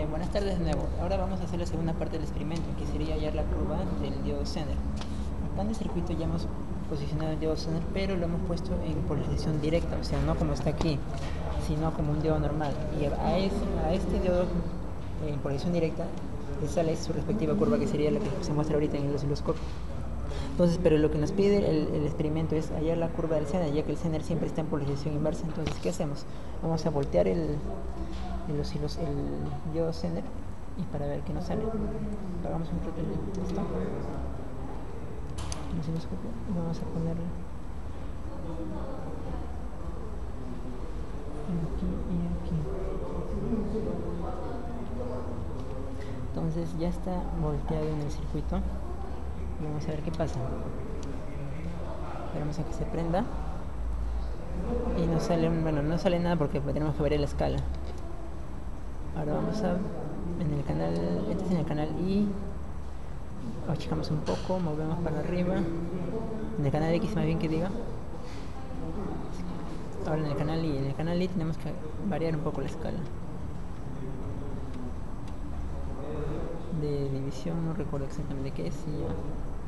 Buenas tardes de nuevo. Ahora vamos a hacer la segunda parte del experimento, que sería hallar la curva del diodo Zener. Acá en el circuito ya hemos posicionado el diodo Zener, pero lo hemos puesto en polarización directa, o sea, no como está aquí, sino como un diodo normal. Y a este diodo en polarización directa le sale su respectiva curva, que sería la que se muestra ahorita en el osciloscopio. Entonces, pero lo que nos pide el experimento es hallar la curva del Zener, ya que el Zener siempre está en polarización inversa. Entonces, ¿qué hacemos? Vamos a voltear el diodo Zener y para ver qué nos sale. Apagamos un rato esto, el osciloscopio, y vamos a ponerlo aquí y aquí. Entonces ya está volteado en el circuito y vamos a ver qué pasa. Esperamos a que se prenda y nos sale, bueno, no sale nada porque tenemos que ver la escala. Ahora vamos a en el canal, este es en el canal I, achicamos un poco, movemos para arriba, en el canal X más bien que diga. Ahora en el canal I tenemos que variar un poco la escala de división, no recuerdo exactamente qué es. Y ya.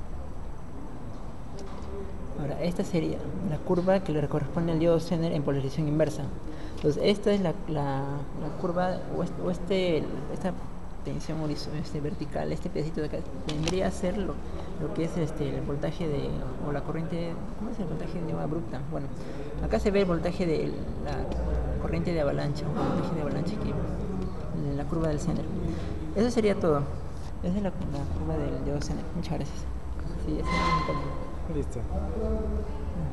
Ahora, esta sería la curva que le corresponde al diodo Zener en polarización inversa. Entonces, esta es la curva, esta tensión vertical, este pedacito de acá, vendría a ser lo que es el voltaje o la corriente, ¿cómo es el voltaje de abrupta? Bueno, acá se ve el voltaje de la corriente de avalancha, o voltaje de avalancha aquí, en la curva del Zener. Eso sería todo. Esa es la curva del diodo Zener. Muchas gracias. Sí, esa es Listo.